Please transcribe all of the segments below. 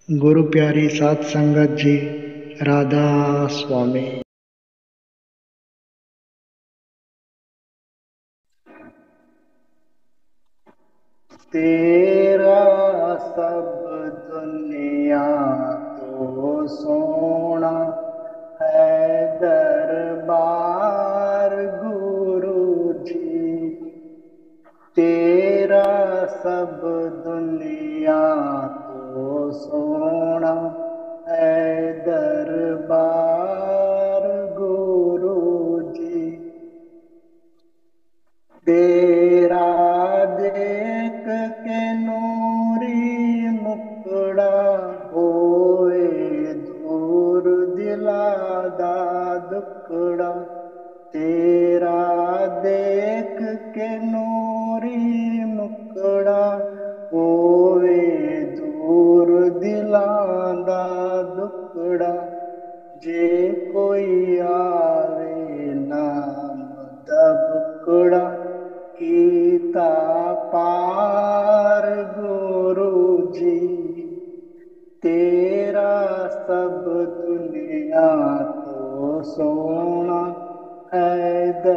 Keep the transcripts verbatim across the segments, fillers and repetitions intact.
गुरु प्यारी सात संगत जी, राधा स्वामी। तेरा सब दुनिया तो सोना है दरबार गुरु जी। तेरा सब दुनिया तो सोना है दरबार गुरु जी। तेरा देख के नूरी मुकड़ा होए दूर दिला दा दुकड़ा। तेरा देख के नूरी मुकड़ा होए दूर दिला दा दुकड़ा। जे कोई आवे नाम दबकड़ा कीता पार गुरु जी। तेरा सब दुनिया तो सोना है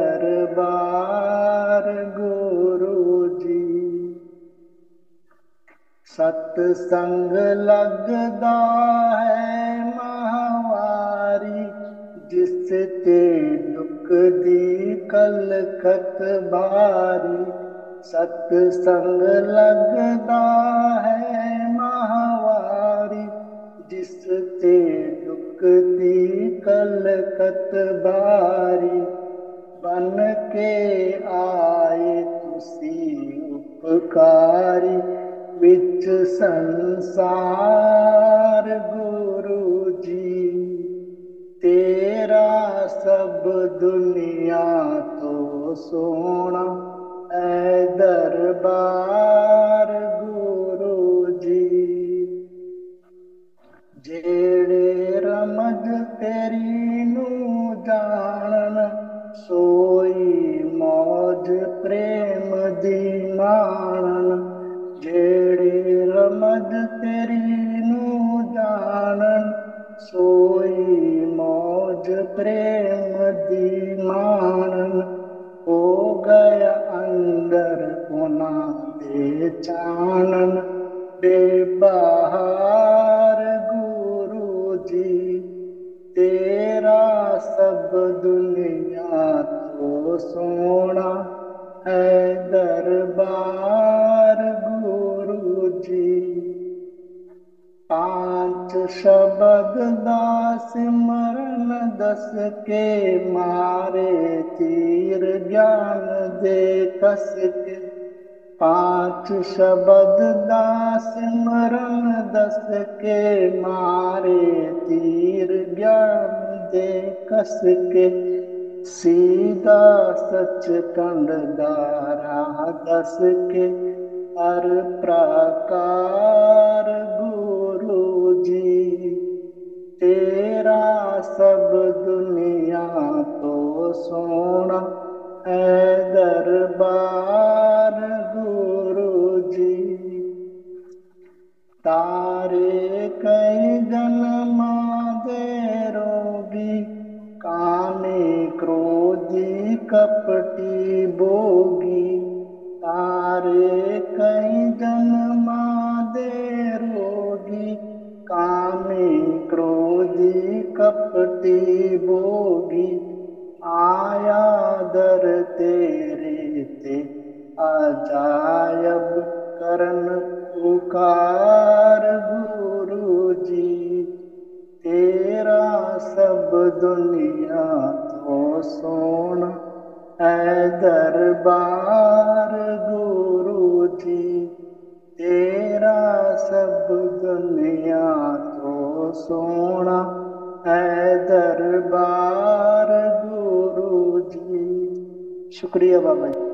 दरबार गुरु जी। सतसंग लगदा है महावारी जिस ते दुख दी कलखत बारी। सतसंग लगदा है महावारी जिस ते दुख दी कलखत बारी। बन के आए तुसी उपकारी विच संसार गुरु जी। तेरा सब दुनिया तो सोना है दरबार गुरु जी। जेड़े रमज तेरी नू जानन सोई मौज प्रेम दी माणन। जेड़े रमज तेरी नू जानन सोई मौज प्रेम दी माणन। हो गया अंदर उन्हां दे चानन बेबहार गुरु जी। तेरा सब दुनिया तो सोना है दरबार गुरु जी। पांच शब्द दा सिमरन दस के मारे तीर ज्ञान दे कस के। पांच शब्द दा सिमरन दस के मारे तीर ज्ञान दे कस के। सीधा सच कंड दा राह दस के हर प्रकार गुरु जी। तेरा सब दुनिया तो सोना है दरबार गुरु जी। तारे कई जन्मा दे रोगी कामी क्रोधी कपटी बोगी। तारे कई जन्मा दे रोगी कामी क्रोधी कपटी बोगी। आया दर तेरे ते अजायब करन पुकार गुरु जी। तेरा सब दुनिया तो सोना है दरबार गुरु जी। तेरा सब दुनिया तो सोना है दरबार गुरु जी। शुक्रिया बाबा जी।